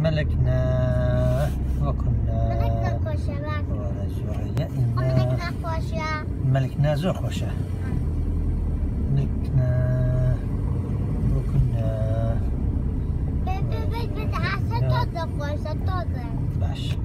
ملكنا وكنا ملكنا خوشة باكو ورجعنا ملكنا خوشة ملكنا زور خوشة ملكنا وكنا بتعسى توضع خوشة توضع باش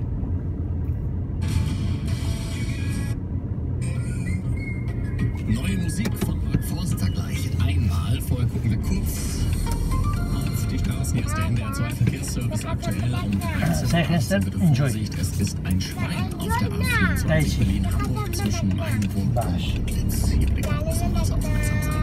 Neue Musik von Mark Forster gleich einmal. Vorher gucken wir kurz auf die Straßen. Hier ist der NDR 2 Verkehrsservice aktuell um 13:18 Uhr. Bitte Vorsicht, es ist ein Schwein auf der A24 Berlin-Hamburg zwischen Mainburg und Litz. Hier bitte besonders aufmerksam sein.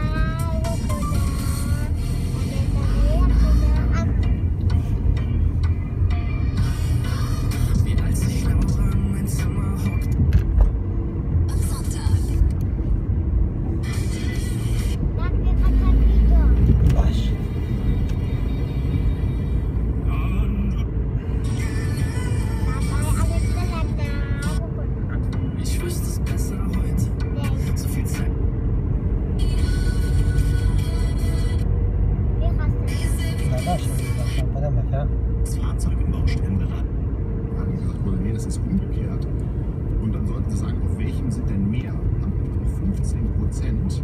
Das Fahrzeug im Baustellenbereich. Haben Sie gesagt, oder nee, das ist umgekehrt. Und dann sollten Sie sagen, auf welchem sind denn mehr? Am 15%.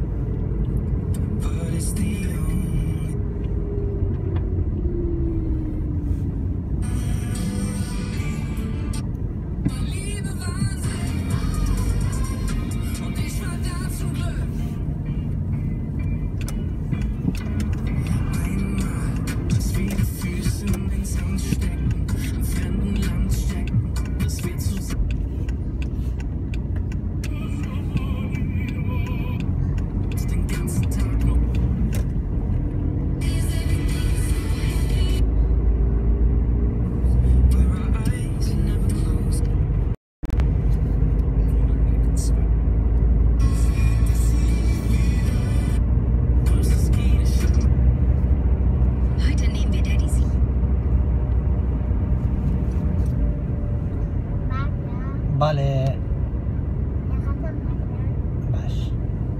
Bale باش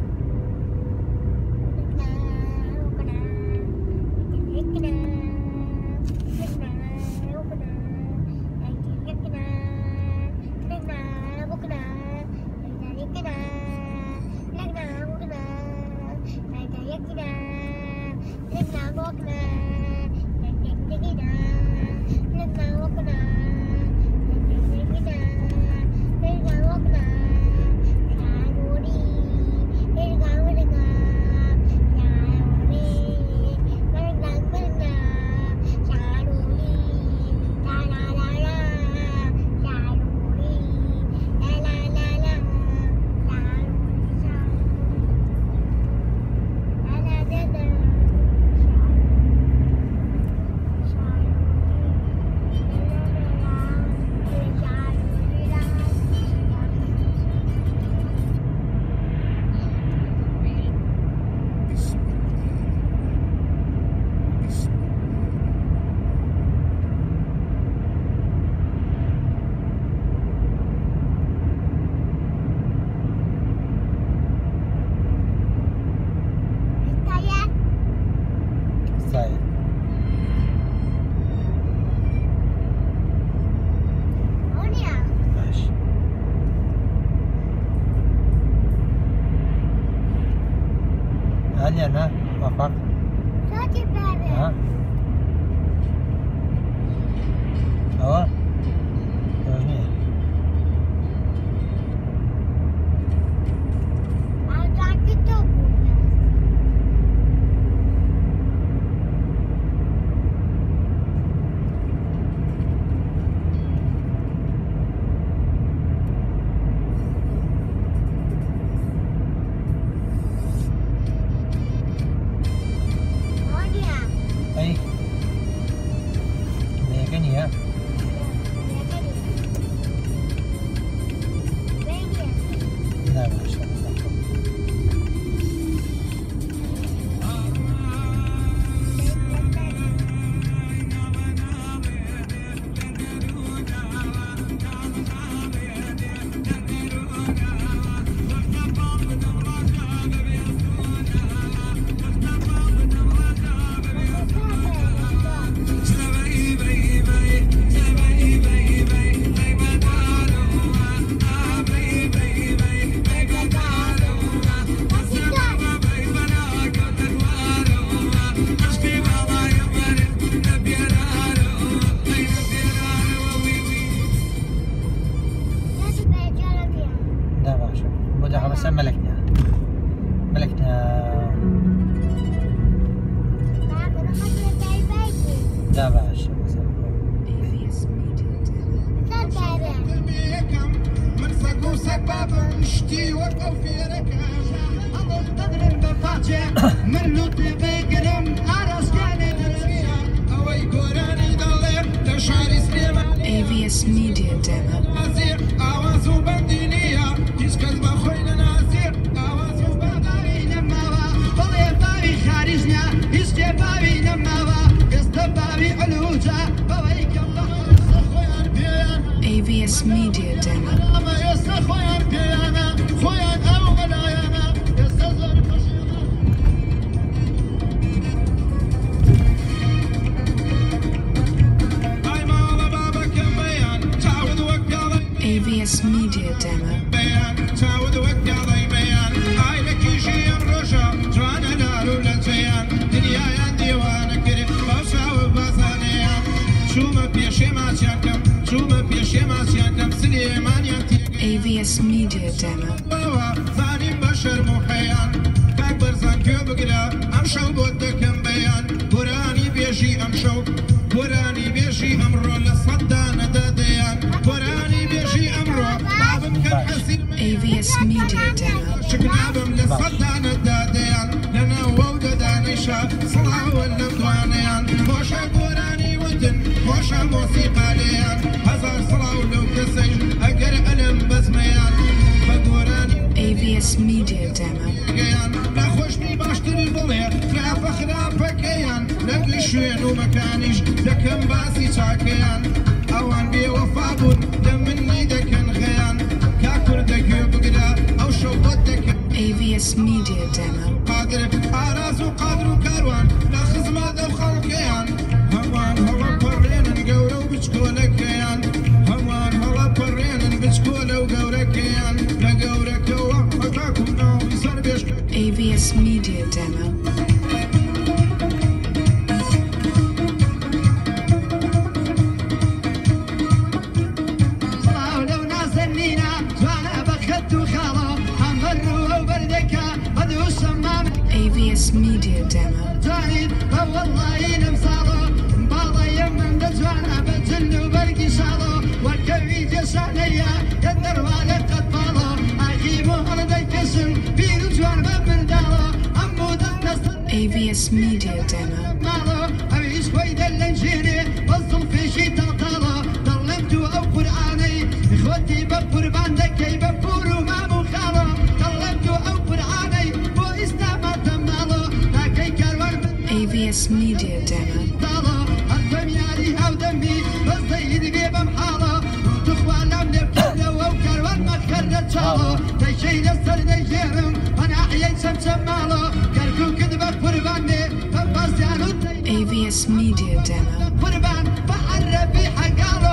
أنا وقف ها أوه جميل أي ميكاني ها لا ما شاء الله Baby باشه مثلا AVS Media Demo. من سقو سبابا نشتي وقف في ركاش أضل تضرب بفاتح من لوت بقرم عرس كان درسيا أوي قراني ضلير تشعري سليمان AVS Media Demo. نازير أوازو بندينية يسكز بخوين نازير أوازو بغاري نماوا بلي بابي خارجنا يسكي بابي نماوا يستبابي علوجا بويك الله خويا بيان AVS Media Demo. ما يسا خويا بيانا خويا أو غلايانا يستزر خشينا هاي ما على بابك بيان تعود وقاضي AVS Media Demo. بيان تعود وقاضي بيان هاي لك يجي الرجا جوانا نارو لنزيان دنيا يندي وانا كريم بوسا وبازانيان شو ما بيشي ما تيانكم شو ما بيشي ما تيانكم سليمان ينتيق AVS Media Demo. بابا ثاني بشر محيان كاكبر زنكو بقرا امشو بودكم بيان قراني بيجي امشو قراني بيجي امرو لصدان داديان قراني بيجي امرو بابم كان حسير AVS Media Demo. شكنابم لصدان داديان لنا وودا دانيشا صلاة والنمدوانيان موشا قراني ودن موشا موسيقى ليان هزار صلاة ولو كسيج اقر ألم بزميان بقراني AVS Media Demo. كيان لا خوشني باشتري بلير خلافة خلافة كيان لقلي شوين ومكانيش دكم باسي شاكيان اوان بي وفابون دمني دكن خيان كاكور دكيو بقدا او شوبت دكن AVS Media Demo. قادر اراز وقادر وكاروان لا خزمة دو خلقيان هوان هلا برين نقورو بشكولة كيان هوان هلا برين بشكولة وقورة كيان لقورة كوا حقاكم ناوي صار بيشك AVS Media Demo. لو نازلنينا جوانا بخت وخاله حمروا وبردكا بدو الشمام AVS Media Demo. جاني والله نمسالو بالا يمن دجوانا بجنو برقي شالو والكوي جسانيا يدر والد قد بالو اجيبو هردي كسن بيرو جوان بمردالو عمود النصر AVS Media Demo. مالو أبيش ويد اللنجيني وصل في شي تطالو ظلمتو أو قرآني إخوتي بقربان دكي بفورو ما مخالو ظلمتو أو قرآني وإسلام تمالو لكي كروان AVS Media Demo. طالو أفهم يالي هاو دمي بس زيد بي بمحالو تخوانا من الكلو أو كروان ما خرت شالو تشي لسر نيجيرم أنا أحيي سمسم مالو كركو كذبة قرباني فباسيانو AVS Media Demo. قربان بعربي حقالو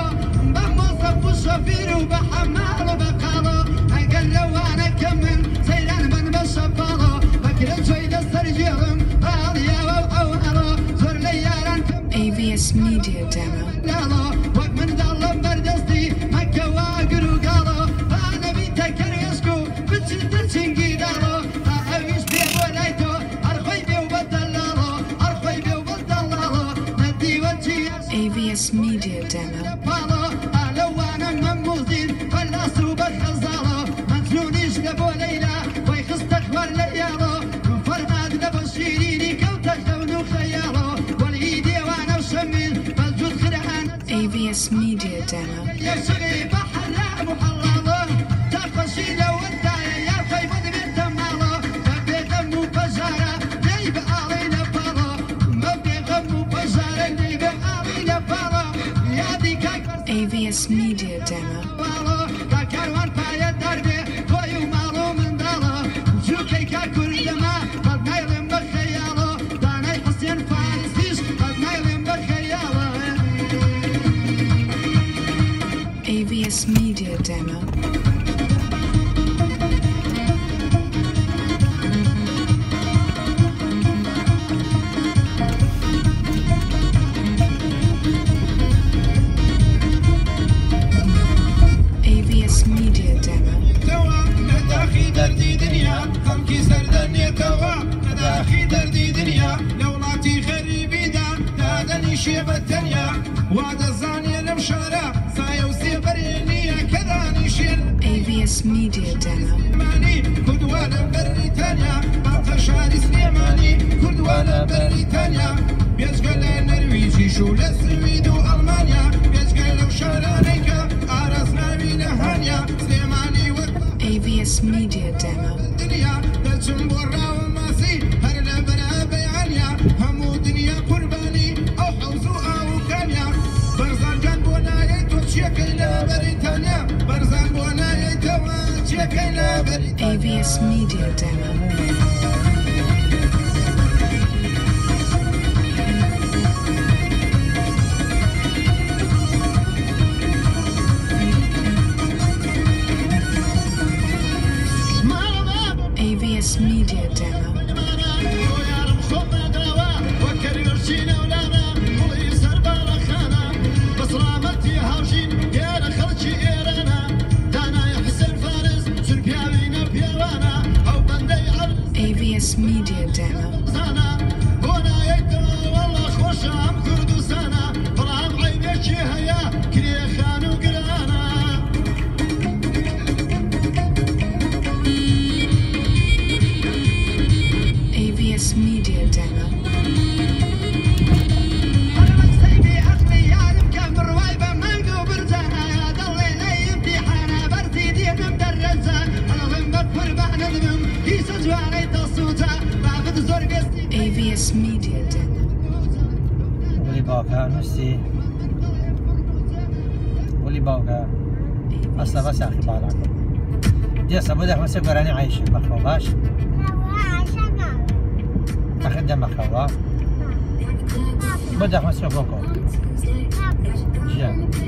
بموظف وشوفير وبحمال وبقالو اقل لو انا كمل سيران من بشبالو بكرة شوي دستر جيرم غالية وأوهلو زور لياران AVS Media Demo. كملالو وقت من ظلم بردستي مكة واقرو قالو انا بيتك يسكو بتشد تشنقي دالو اعيش بيه ولايتو ارخي بيه وبدلالو ارخي بيه وبدلالو ندي وجهي AVS Media Demo. بالو لو انا مموزين فلاسو بالخزالو مجنونيش دبو ليلى ويخصتك والليالو فرقاد دبو الشيريني كوتك دونو خيالو والايدي وانا وشميل بالجود خرعان AVS Media Demo. يا شغي بحر لا محلالو تفشي لو انت يا خيمة بنت مالو مبي غم وبجارة جايب علينا بالو مبي غم وبجارة جايب علينا بالو يا ديك AVS Media Demo. بالو كاكروان بايا دربي خوي ومالو من دالو جوكي كاكور دما قد نايلم بخيالو داناي حسين فارسيش قد نايلم بخيالو AVS Media Demo. AVS Media Demo. توا نداخي دردي دنيا خلقي سردني توا نداخي دردي دنيا لو نعطي غريبي دا دادني شيبة الدنيا AVS Media Demo. AVS Media Demo. AVS Media Demo. AVS Media Demo. AVS Media Demo. AVS Media Demo. AVS Media Demo. ولي باوكا نفسي ولي باوكا اصلا بس اخي بالك دي صبودة مسك براني عايش مخروباش اخد دم مخروبا بدك مسك بوكو جيان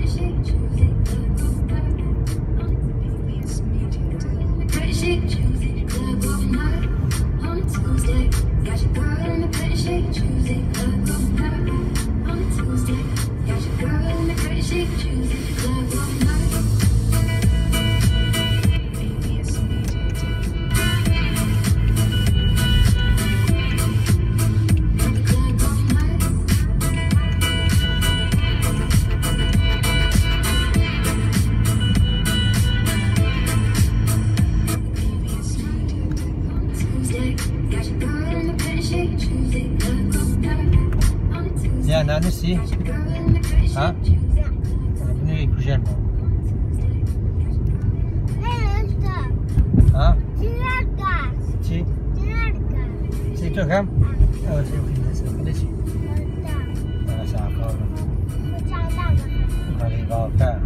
يا نانسي ها ابني كوجين ها شي شي تو كم او شي كده شي انا ساعه قال باوكا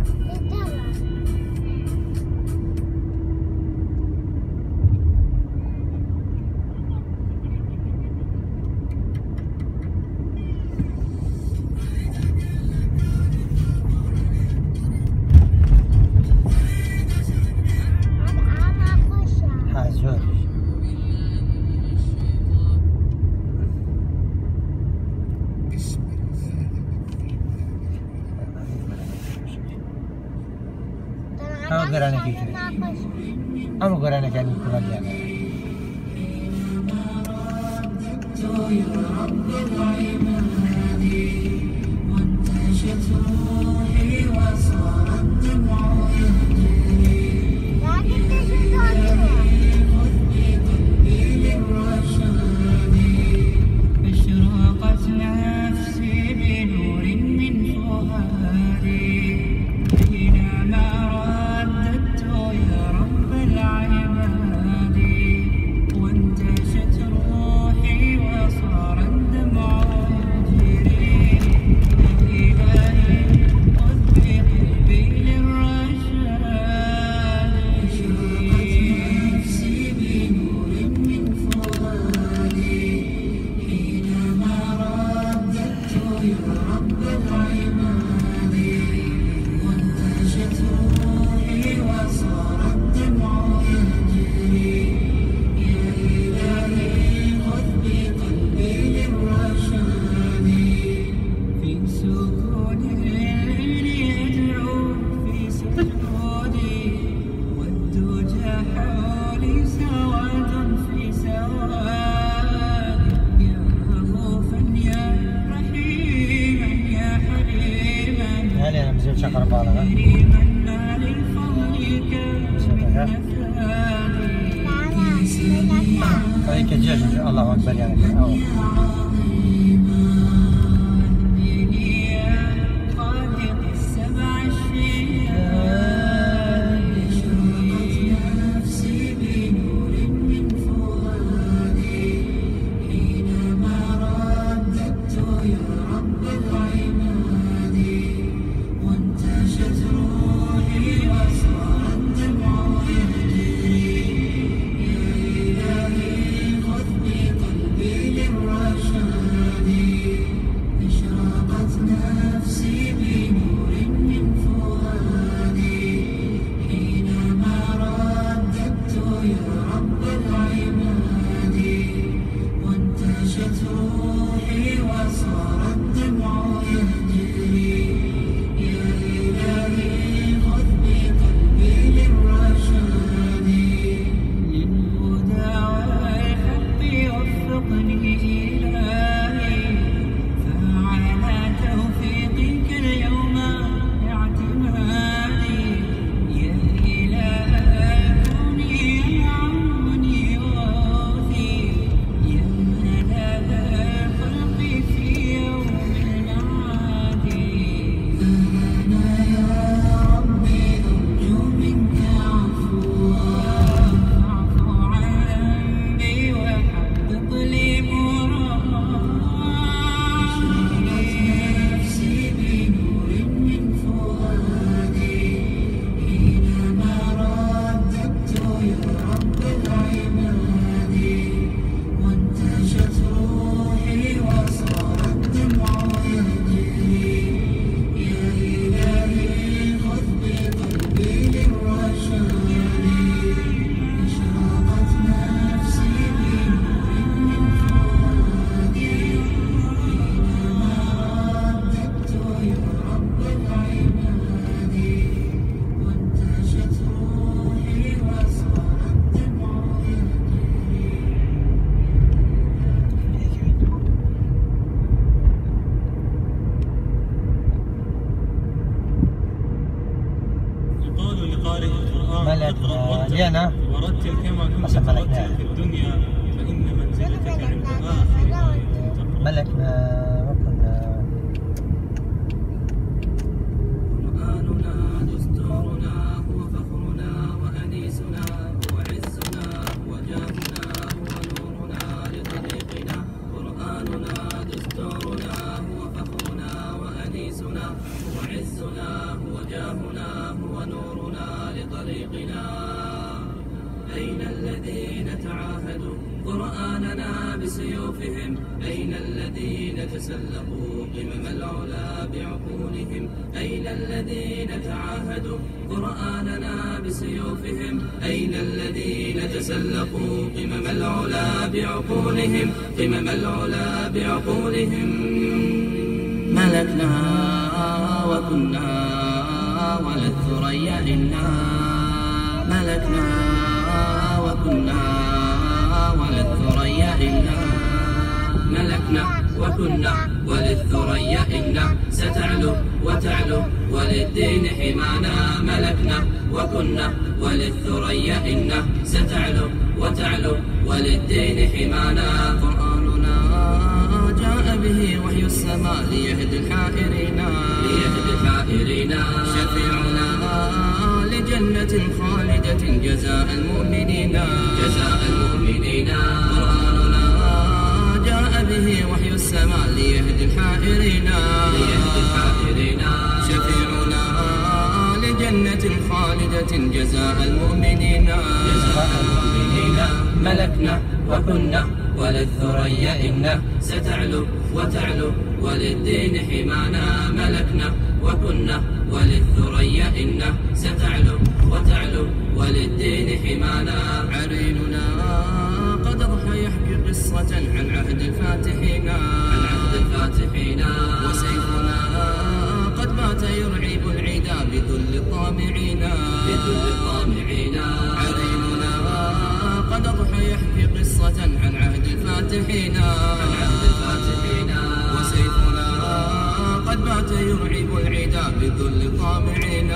أنا قرأنا كان يقول علينا مزيان شقر بالغة هيك الدجاج الله أكبر يعني ملكنا لينا ورتل كما كنت ترتل في الدنيا فإن منزلتك عند آخر آية تقرأ. ملكنا وكنا قرآننا دستورنا هو فخرنا وأنيسنا هو عزنا هو جاهنا هو نورنا لطريقنا. قرآننا دستورنا هو فخرنا وأنيسنا هو عزنا هو جاهنا هو نورنا لطريقنا. أين الذين تعاهدوا قرآننا بسيوفهم؟ أين الذين تسلقوا قمم العلا بعقولهم؟ أين الذين تعاهدوا قرآننا بسيوفهم؟ أين الذين تسلقوا قمم العلا بعقولهم؟ قمم العلا بعقولهم. ملكنا وكنا وللثريا إنا ملكنا وكنا وللثريا إنا ملكنا وكنا وللثريا إنا ستعلو وتعلو وللدين حمانا. ملكنا وكنا وللثريا إنا ستعلو وتعلو وللدين حمانا. قرآننا جاء به وحي السماء ليهدي الحائرين شفيعنا لجنة خالدة جزاء المؤمنين قرآننا جاء به وحي السماء ليهدي الحائرين شفيعنا لجنة خالدة جزاء المؤمنين ملكنا وكنا وللثريا إنا ستعلو وتعلو وللدين حمانا. ملكنا وكنا وللثريا إنا ستعلو وتعلو وللدين حمانا. عريننا قد أضحى يحكي قصة عن عهد الفاتحين وسيفنا قد بات يرعب العدا بذل الطامعين عريننا قد أضحى يحكي قصة عن عهد الفاتحين وسيفنا قد بات يرعب العدا بذل طامعنا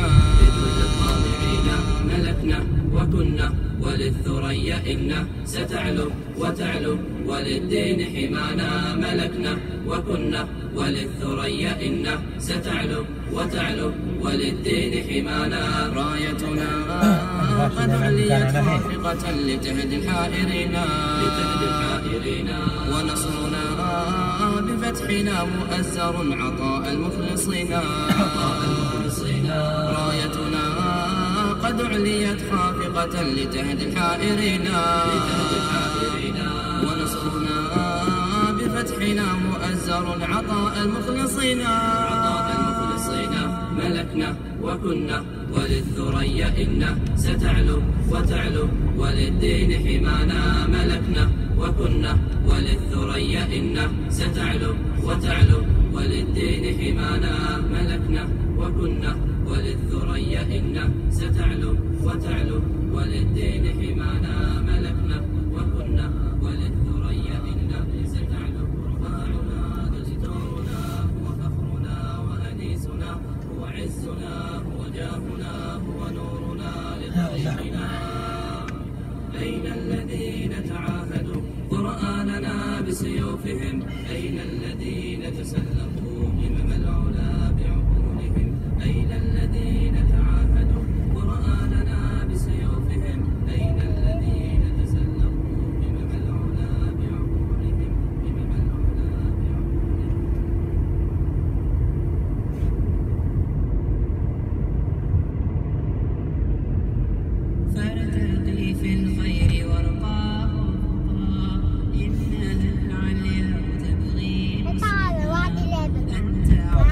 ملكنا وكنا وللثريا إنا ستعلو وتعلو وللدين حمانا ملكنا وكنا وللثريا إنا ستعلو وتعلو وللدين حمانا رايتنا قد عليت خافقة لتهدي الحائرين ونصرنا بفتحنا مؤزر عطاء المخلصين رايتنا قد عليت خافقة لتهدي الحائرين ونصرنا بفتحنا مؤزر عطاء المخلصين ملكنا وكنا وللثريا إنا ستعلو وتعلو وللدين حمانا ملكنا وكنا وللثريا إنا ستعلو وتعلو وللدين حمانا ملكنا وكنا وللثريا إنا ستعلو وتعلو وللدين حمانا ملكنا وكنا وللثريا إنا ستعلو وتعلو دستورنا هو فخرنا وأنيسنا هو عزنا هو جاهنا هو نورنا لطريقنا أين الذين تعاهدوا قرآننا بسيوفهم أين الذين تسلقوا همم العلا بعقولهم أين الذين تعاهدوا قرآننا بسيوفهم أين الذين تسلقوا همم العلا بعقولهم همم العلا بعقولهم فارتقي في الخير وارقاه إنها العليا تبغي أنت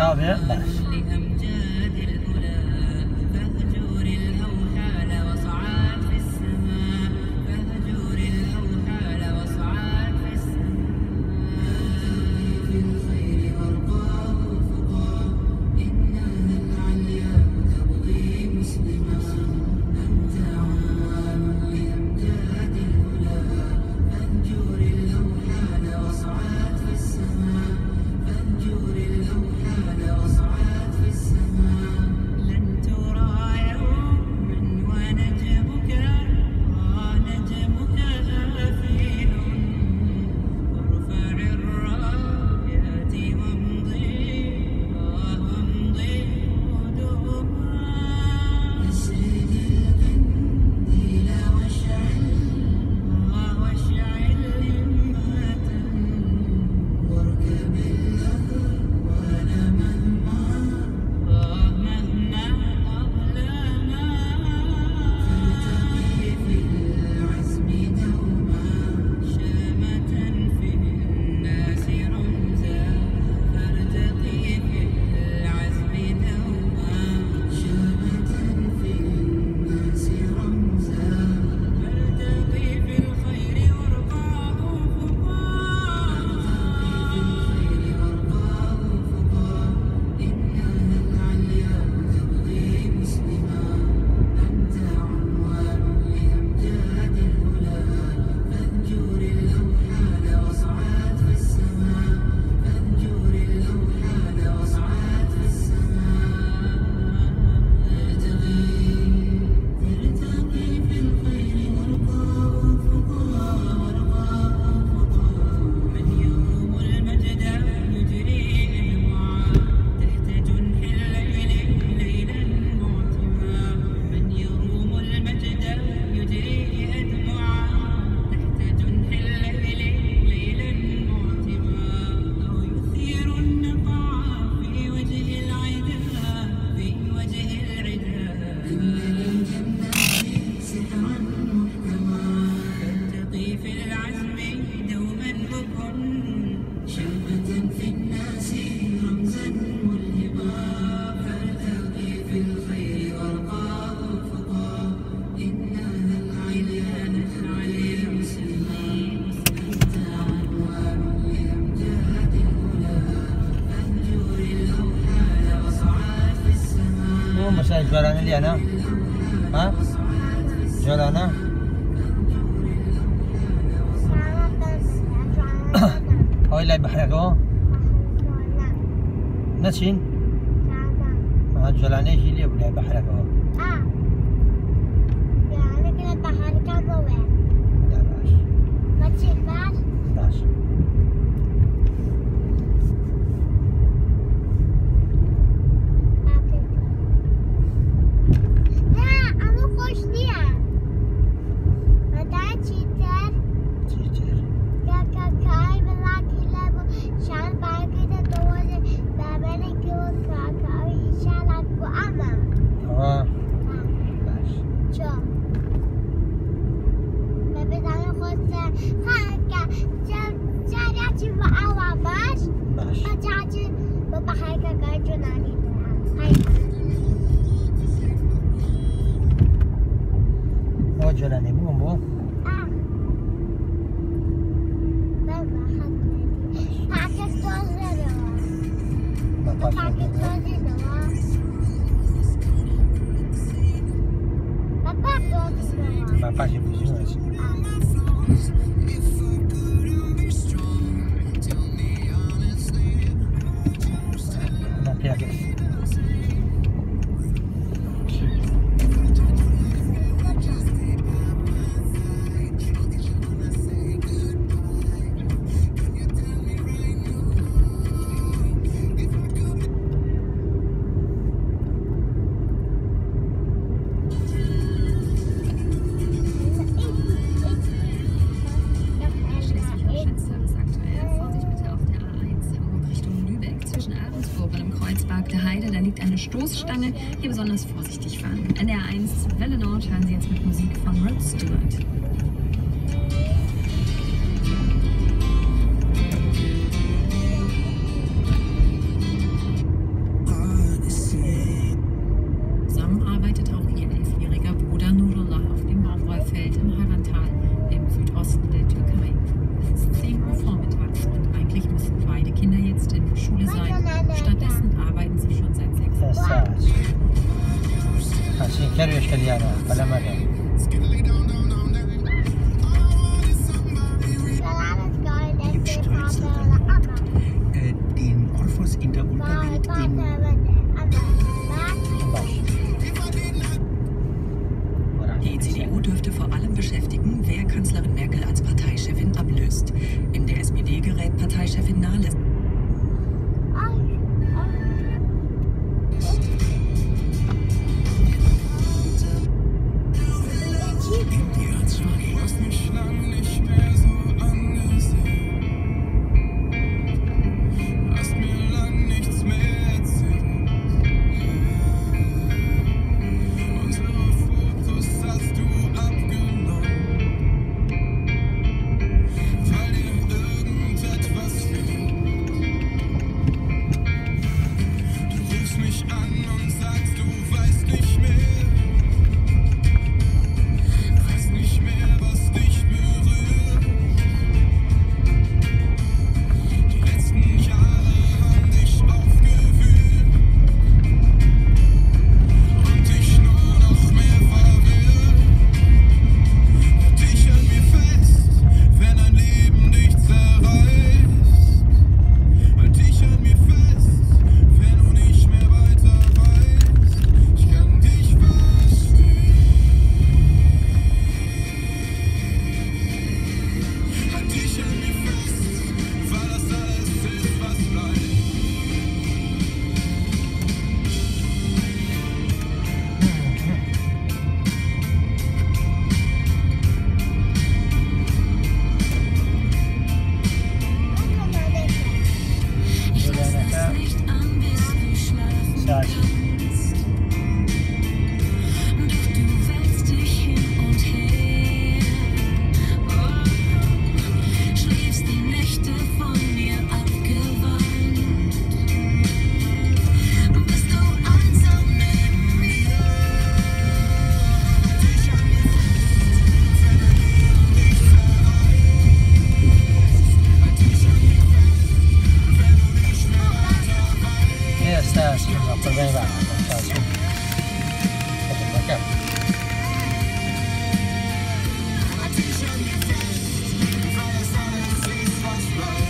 لأمجاد الأولى فاهجر الأوحال وصعد في السماء فاهجر الأوحال وصعد في السماء في الخير وارقاه فقاه إنها العليا تبغي مسلما أنت عوان لأمجاد الأولى فاهجر الأوحال وصعد في السماء فاهجر الأوحال وصعد في السماء لن ترى يوما ونجمك نجمك آفين وارفع الرايات وامضي وامضي قدوما اسرد القنديل واشعل همة واركب الأهوال مهما أظلما فارتقي في العزم دوما شامة في الناس رمزا فارتقي في العزم دوما شامة في الناس رمزا فارتقي في الخير وارقاه إنها العليا تبغي مسلما أنت عنوان لأمجاد الأولى فاهجر الأوحال وصعد في السماء فاهجر الأوحال وصعد في السماء ترتقي في الخير وارقاه من يروم المجد يجري أنواعا تحت جنح الليل ليلا معتما من يروم المجد يجري أدمعا تحت جنح الليل ليلا معتما أو يثير النقع في وجه العدا في وجه العدا إن للجنة سحرا محكما فارتقي في العزم دوما وكن شامة في الناس رمزا ملهما فارتقي في الخير وارقاه فقاه إنها العليا عليا مسلما أنت عنوان لأمجاد الأولى فاهجر الأوحال وصعد في السماء مو مسائل جولان اللي أنا ها جولانا هاي لا بحرك هو نسين جلانێکی لێ بوو لای بەحرەکەەوە. يعني كده بحر كان وين؟ دا باش ما تشيل باش؟ باش لا أنا خوش نيا. هذا تشيتر چیتر كاكاي بلاكي لابو شان باكي تدوزي بابني كيو كاكاي شالك وأما. ئەوە باش شو؟ بابني خوشة خاكا جارياتي وأوا باش. باش جارياتي ببحر كاكاي جناني هاي. ئەوە جۆرانێ بووم بۆ بە پاشی بژێنەوەچی پێگەست Service aktuell. Vorsicht bitte auf der A1 in Richtung Lübeck zwischen Ahrensburg und dem Kreuzberg der Heide. Da liegt eine Stoßstange. Hier besonders vorsichtig fahren. An der A1 Welle Nord hören Sie jetzt mit Musik von Rod Stewart. Zusammen arbeitet auch ihr 11-jähriger Bruder Nurullah auf dem Baumwollfeld im Harrantal im Südosten der Türkei. Es ist 10 Uhr vormittags und eigentlich müssten beide Kinder jetzt in der Schule sein. Stattdessen arbeiten sie schon seit 6 Uhr. ساعات عشان كانوا يشتريانها فلا مرة Den Orphos in der Unterwelt in Die CDU dürfte vor allem beschäftigen, wer Kanzlerin Merkel als Parteichefin ablöst. In der SPD gerät Parteichefin Nahles.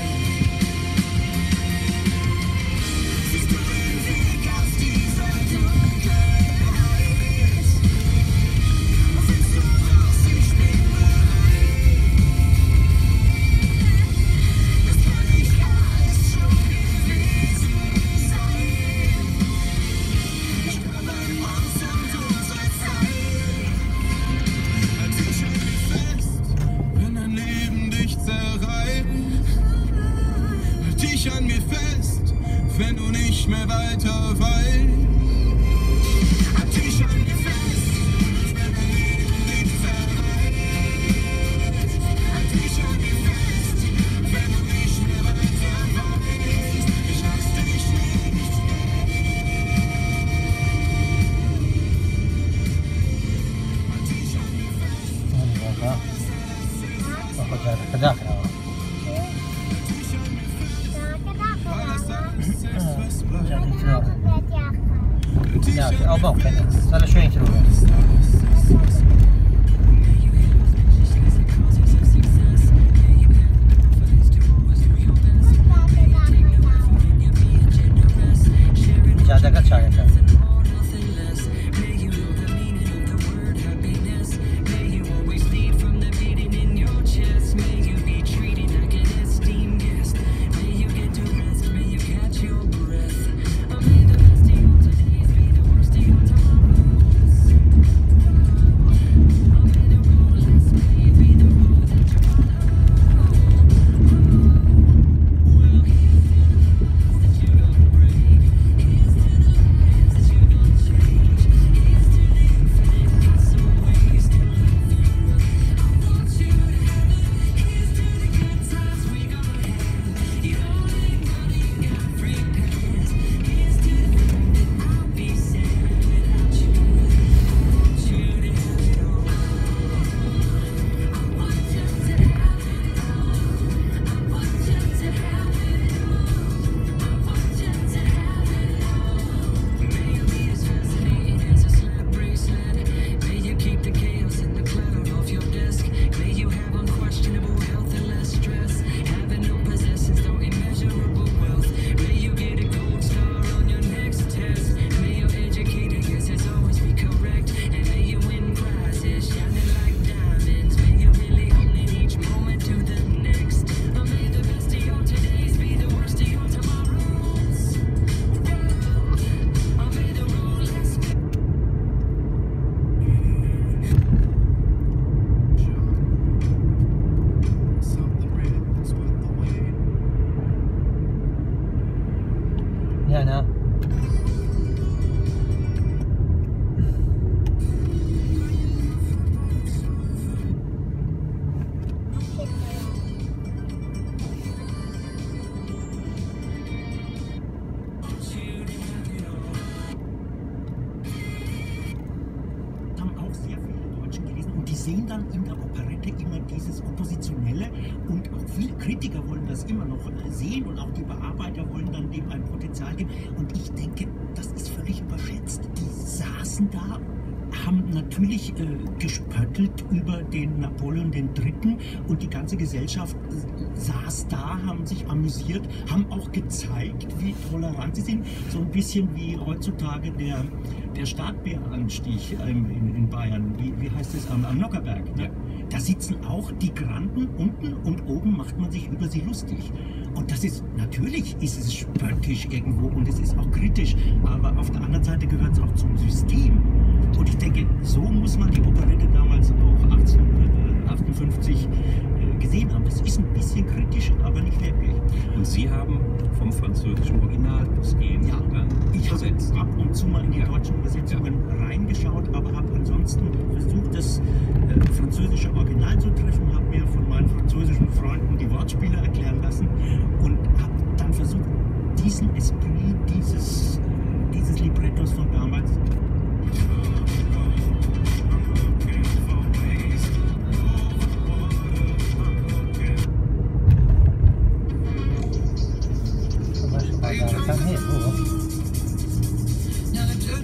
Siehst du den Weg aus dieser Tür? لا أو ممكن صار شوي تروح جادك شايفه هنا Sehen dann in der Operette immer dieses Oppositionelle und auch viele Kritiker wollen das immer noch sehen und auch die Bearbeiter wollen dann dem ein Potenzial geben und ich denke, das ist völlig überschätzt. Die saßen da, haben natürlich gespöttelt über den Napoleon III. Und die ganze Gesellschaft saß da, haben sich amüsiert, haben auch gezeigt, wie tolerant sie sind. So ein bisschen wie heutzutage der Starkbieranstich in Bayern. Wie heißt es? Am Nockherberg. Ne? Da sitzen auch die Granden unten und oben macht man sich über sie lustig. Und das ist, natürlich ist es spöttisch irgendwo und es ist auch kritisch, aber auf der anderen Seite gehört es auch zum System. Und ich denke, so muss man die Operette damals auch 1858 gesehen haben. Das ist ein bisschen kritisch, aber nicht wirklich. Und Sie haben vom französischen Original ausgehend dann ich habe ab und zu mal in die deutschen Übersetzungen reingeschaut, aber habe ansonsten versucht, das französische Original zu treffen, habe mir von meinen französischen Freunden die Wortspiele erklären lassen und habe dann versucht, diesen Esprit dieses Librettos von damals كان هيك هو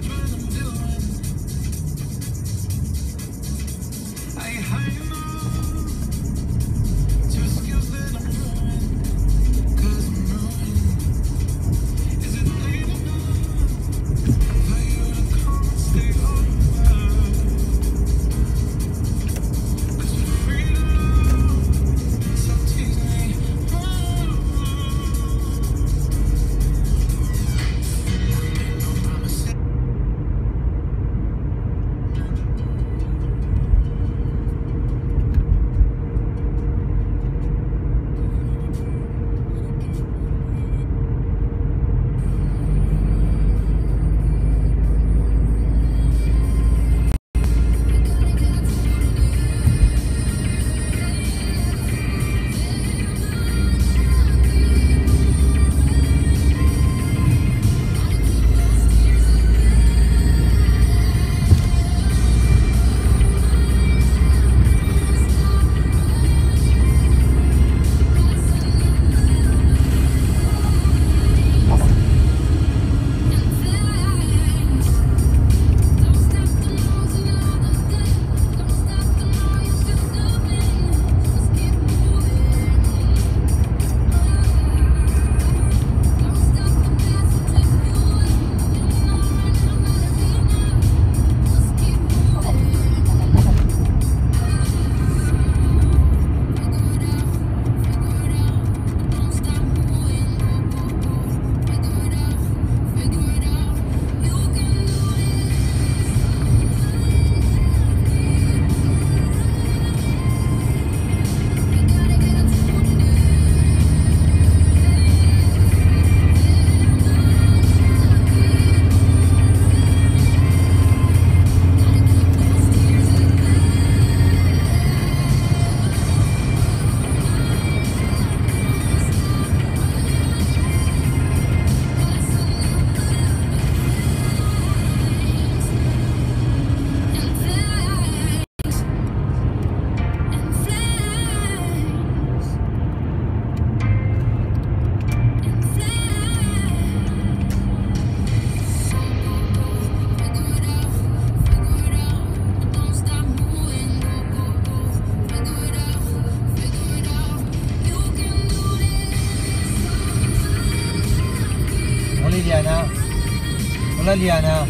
ولي أنا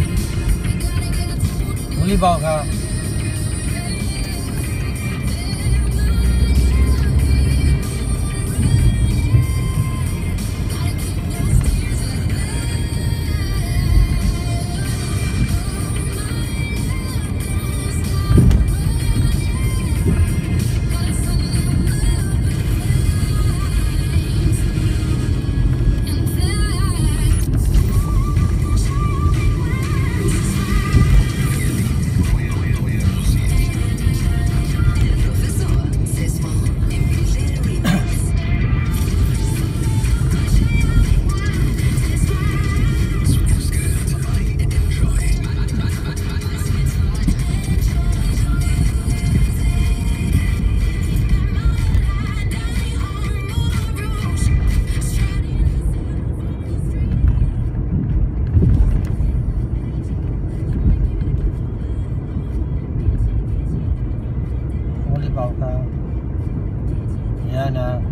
ولي باوكا Yana.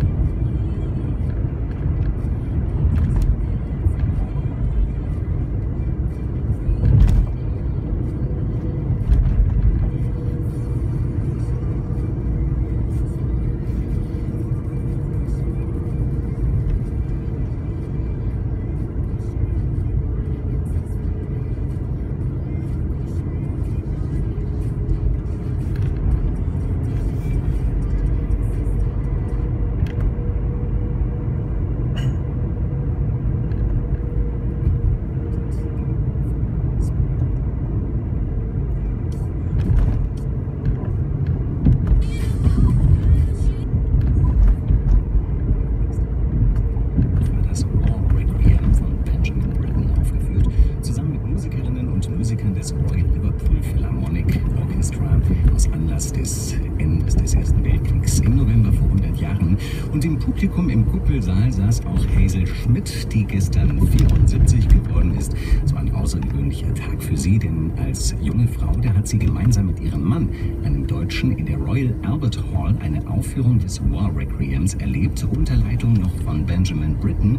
des Royal Liverpool Philharmonic Orchestra aus Anlass des Endes des Ersten Weltkriegs im November vor 100 Jahren. Und im Publikum im Kuppelsaal saß auch Hazel Schmidt, die gestern 74 geworden ist. Es war ein außergewöhnlicher Tag für sie, denn als junge Frau, da hat sie gemeinsam mit ihrem Mann, einem Deutschen, in der Royal Albert Hall eine Aufführung des War Requiems erlebt, unter Leitung noch von Benjamin Britten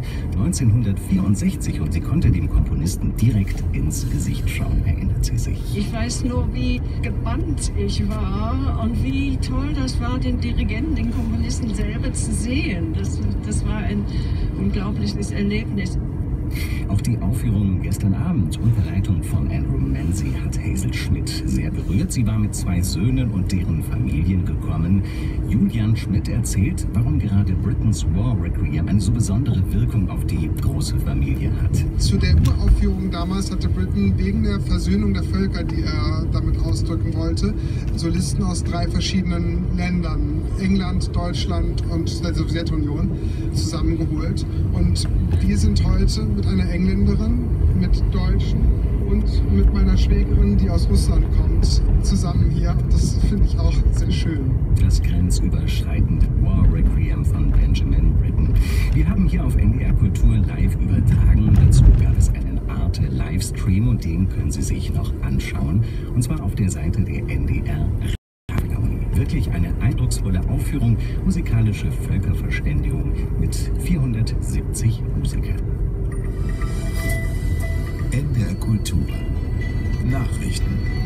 1964, und sie konnte dem Komponisten direkt ins Gesicht schauen, erinnert sie sich. Ich weiß nur, wie gebannt ich war und wie toll das war, den Dirigenten, den Komponisten selber zu sehen. Das war ein unglaubliches Erlebnis. Auch die Aufführung gestern Abend unter Leitung von Andrew Manzi hat Hazel Schmidt sehr berührt. Sie war mit 2 Söhnen und deren Familien gekommen. Julian Schmidt erzählt, warum gerade Brittens War Requiem eine so besondere Wirkung auf die große Familie hat. Zu der Uraufführung damals hatte Britten wegen der Versöhnung der Völker, die er damit ausdrücken wollte, Solisten aus 3 verschiedenen Ländern, England, Deutschland und der Sowjetunion, zusammengeholt. Und wir sind heute mit einer Engländerin, mit Deutschen und mit meiner Schwägerin, die aus Russland kommt, zusammen hier. Das finde ich auch sehr schön. Das grenzüberschreitende War Requiem von Benjamin Britten. Wir haben hier auf NDR Kultur live übertragen. Dazu gab es einen Arte-Livestream und den können Sie sich noch anschauen. Und zwar auf der Seite der NDR. Wirklich eine eindrucksvolle Aufführung, musikalische Völkerverständigung mit 470 Musikern. NDR Kultur. Nachrichten.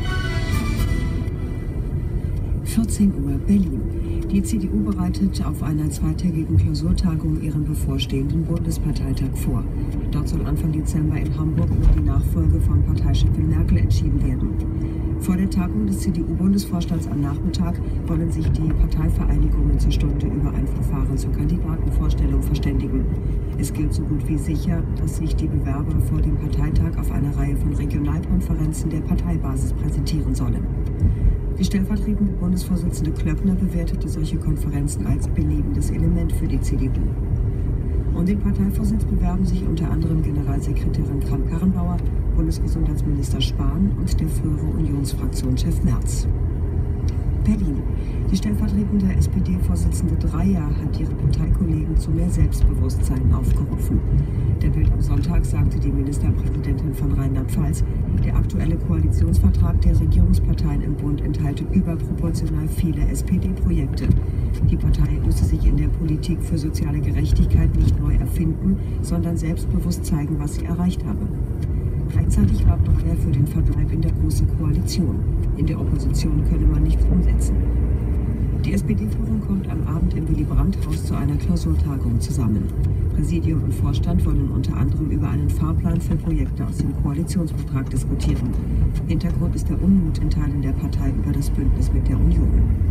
14 Uhr Berlin. Die CDU bereitet auf einer zweitägigen Klausurtagung ihren bevorstehenden Bundesparteitag vor. Dort soll Anfang Dezember in Hamburg über die Nachfolge von Parteichefin Merkel entschieden werden. Vor der Tagung des CDU-Bundesvorstands am Nachmittag wollen sich die Parteivereinigungen zur Stunde über ein Verfahren zur Kandidatenvorstellung verständigen. Es gilt so gut wie sicher, dass sich die Bewerber vor dem Parteitag auf einer Reihe von Regionalkonferenzen der Parteibasis präsentieren sollen. Die stellvertretende Bundesvorsitzende Klöckner bewertete solche Konferenzen als belebendes Element für die CDU. Um den Parteivorsitz bewerben sich unter anderem Generalsekretärin Kramp-Karrenbauer, Bundesgesundheitsminister Spahn und der frühere Unionsfraktionschef Merz. Berlin. Die stellvertretende SPD-Vorsitzende Dreyer hat ihre Parteikollegen zu mehr Selbstbewusstsein aufgerufen. Der Bild am Sonntag sagte die Ministerpräsidentin von Rheinland-Pfalz, der aktuelle Koalitionsvertrag der Regierungsparteien im Bund enthalte überproportional viele SPD-Projekte. Die Partei müsse sich in der Politik für soziale Gerechtigkeit nicht neu erfinden, sondern selbstbewusst zeigen, was sie erreicht habe. Gleichzeitig warb doch er für den Verbleib in der Großen Koalition. In der Opposition könne man nichts umsetzen. Die SPD-Führung kommt am Abend im Willy-Brandt-Haus zu einer Klausurtagung zusammen. Präsidium und Vorstand wollen unter anderem über einen Fahrplan für Projekte aus dem Koalitionsvertrag diskutieren. Hintergrund ist der Unmut in Teilen der Partei über das Bündnis mit der Union.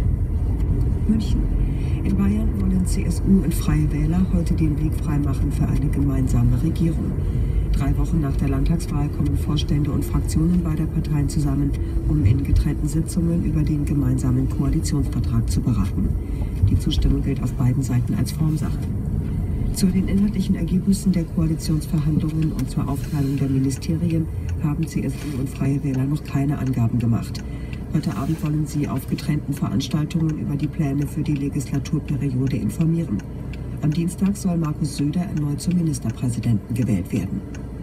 München. In Bayern wollen CSU und Freie Wähler heute den Weg freimachen für eine gemeinsame Regierung. 3 Wochen nach der Landtagswahl kommen Vorstände und Fraktionen beider Parteien zusammen, um in getrennten Sitzungen über den gemeinsamen Koalitionsvertrag zu beraten. Die Zustimmung gilt auf beiden Seiten als Formsache. Zu den inhaltlichen Ergebnissen der Koalitionsverhandlungen und zur Aufteilung der Ministerien haben CSU und Freie Wähler noch keine Angaben gemacht. Heute Abend wollen sie auf getrennten Veranstaltungen über die Pläne für die Legislaturperiode informieren. Am Dienstag soll Markus Söder erneut zum Ministerpräsidenten gewählt werden.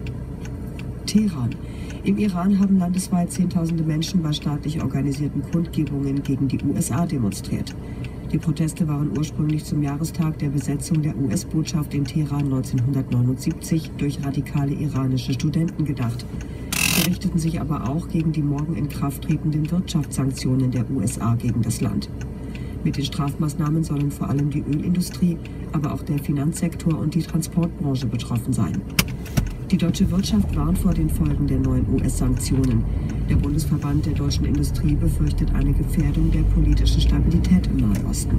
Teheran. Im Iran haben landesweit Zehntausende Menschen bei staatlich organisierten Kundgebungen gegen die USA demonstriert. Die Proteste waren ursprünglich zum Jahrestag der Besetzung der US-Botschaft in Teheran 1979 durch radikale iranische Studenten gedacht. Sie richteten sich aber auch gegen die morgen in Kraft tretenden Wirtschaftssanktionen der USA gegen das Land. Mit den Strafmaßnahmen sollen vor allem die Ölindustrie, aber auch der Finanzsektor und die Transportbranche betroffen sein. Die deutsche Wirtschaft warnt vor den Folgen der neuen US-Sanktionen. Der Bundesverband der deutschen Industrie befürchtet eine Gefährdung der politischen Stabilität im Nahen Osten.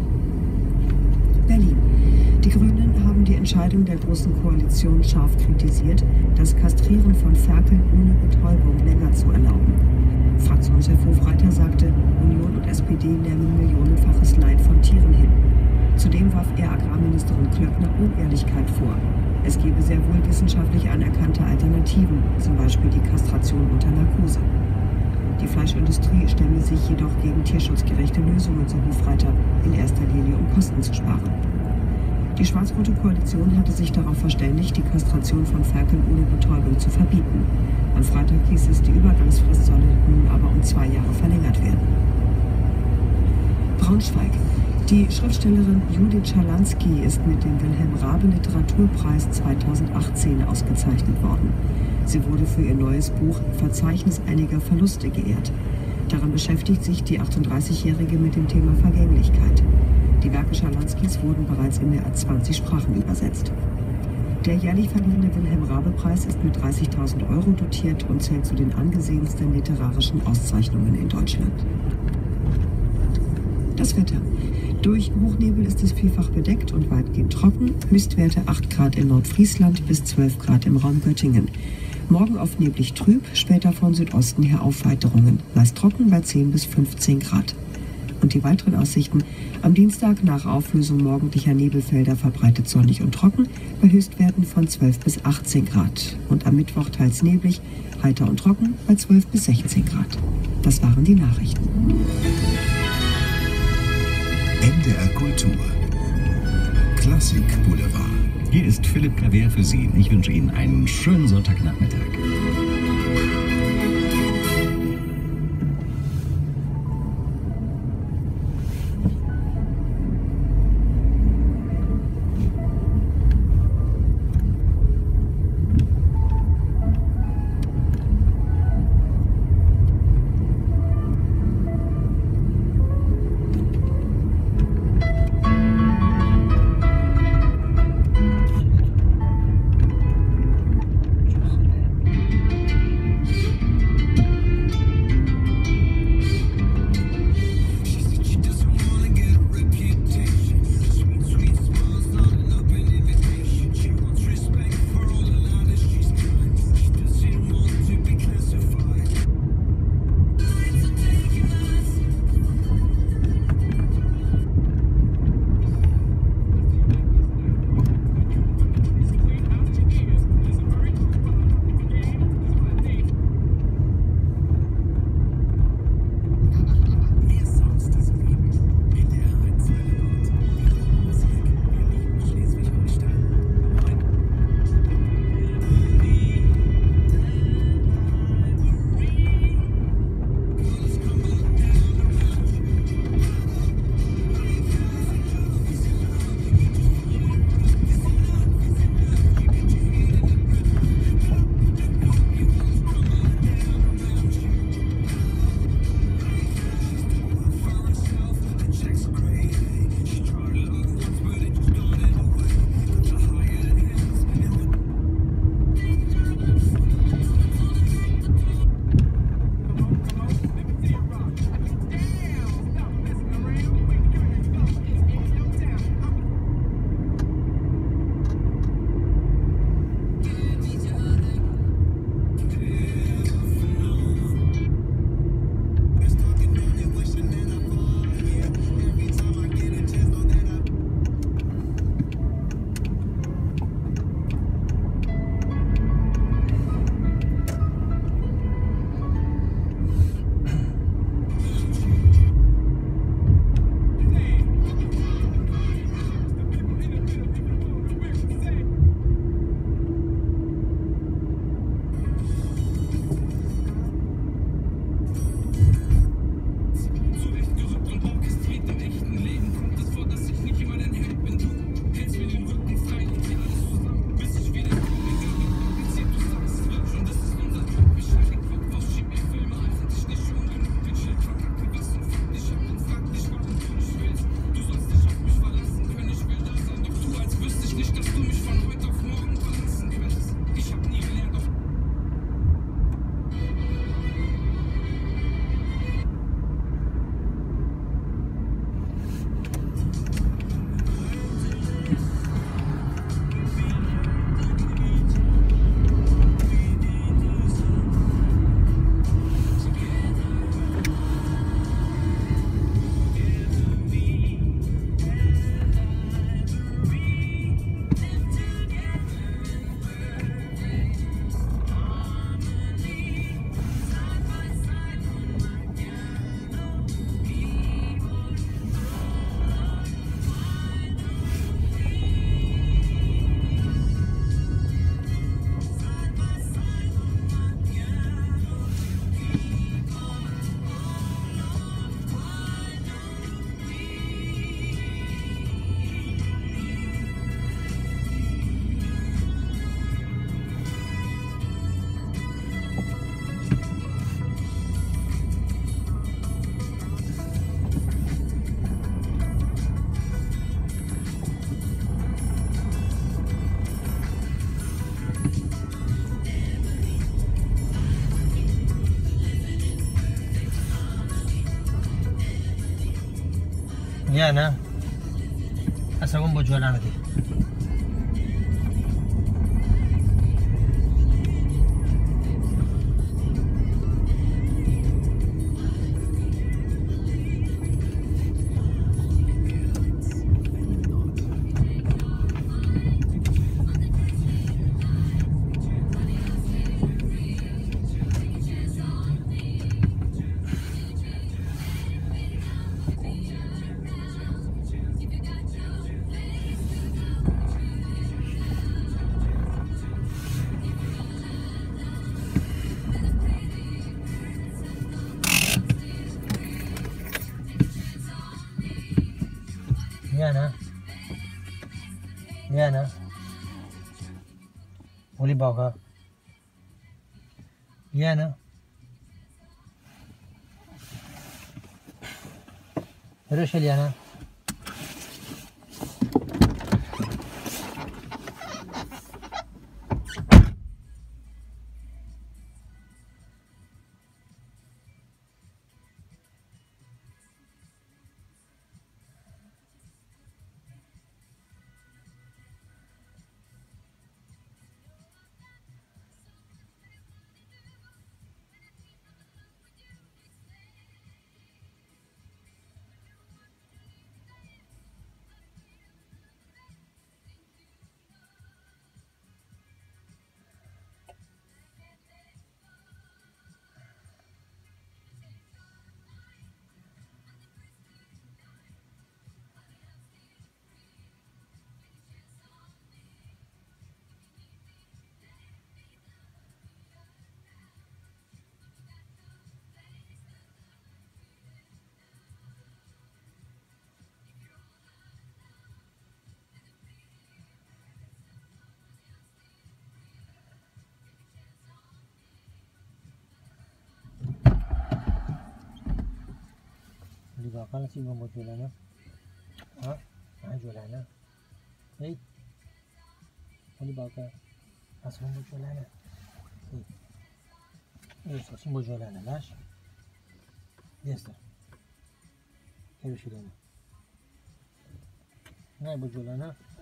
Berlin. Die Grünen haben die Entscheidung der Großen Koalition scharf kritisiert, das Kastrieren von Ferkeln ohne Betäubung länger zu erlauben. Fraktionschef Hofreiter sagte, Union und SPD nehmen millionenfaches Leid von Tieren hin. Zudem warf er Agrarministerin Klöckner Unehrlichkeit vor. Es gebe sehr wohl wissenschaftlich anerkannte Alternativen, zum Beispiel die Kastration unter Narkose. Die Fleischindustrie stemme sich jedoch gegen tierschutzgerechte Lösungen, so Hofreiter, in erster Linie um Kosten zu sparen. Die schwarz-rote Koalition hatte sich darauf verständigt, die Kastration von Ferkeln ohne Betäubung zu verbieten. Am Freitag hieß es, die Übergangsfrist solle nun aber um 2 Jahre verlängert werden. Braunschweig. Die Schriftstellerin Judith Schalansky ist mit dem Wilhelm-Raabe-Literaturpreis 2018 ausgezeichnet worden. Sie wurde für ihr neues Buch Verzeichnis einiger Verluste geehrt. Darin beschäftigt sich die 38-Jährige mit dem Thema Vergänglichkeit. Die Werke Schalanskys wurden bereits in mehr als 20 Sprachen übersetzt. Der jährlich verliehene Wilhelm-Raabe-Preis ist mit 30.000 Euro dotiert und zählt zu den angesehensten literarischen Auszeichnungen in Deutschland. Das Wetter. Durch Hochnebel ist es vielfach bedeckt und weitgehend trocken. Höchstwerte 8 Grad in Nordfriesland bis 12 Grad im Raum Göttingen. Morgen oft neblig trüb, später von Südosten her Aufweiterungen. Meist trocken bei 10 bis 15 Grad. Und die weiteren Aussichten: am Dienstag nach Auflösung morgendlicher Nebelfelder verbreitet sonnig und trocken, bei Höchstwerten von 12 bis 18 Grad. Und am Mittwoch teils neblig, heiter und trocken, bei 12 bis 16 Grad. Das waren die Nachrichten. NDR Kultur. Klassik Boulevard. Hier ist Philipp Klaver für Sie. Ich wünsche Ihnen einen schönen Sonntagnachmittag. يانا أسوون بجولانة دي Liana, Uli Boga, Liana, Russia Liana. Bakal sih mau jualan jualan hey ini bakal asal mau jualan asal mau jualan lash yes كيف شلونه ناي mau jualan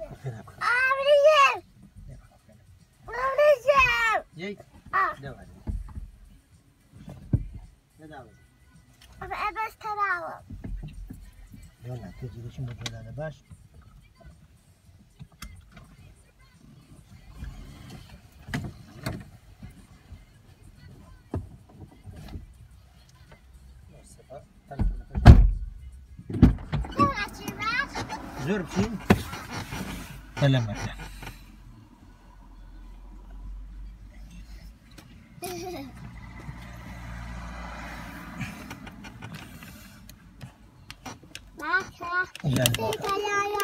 ياي داوي داوي بس تراوم يلا تجي ليش موجود انا باش زور بشين سلام عليكم يلا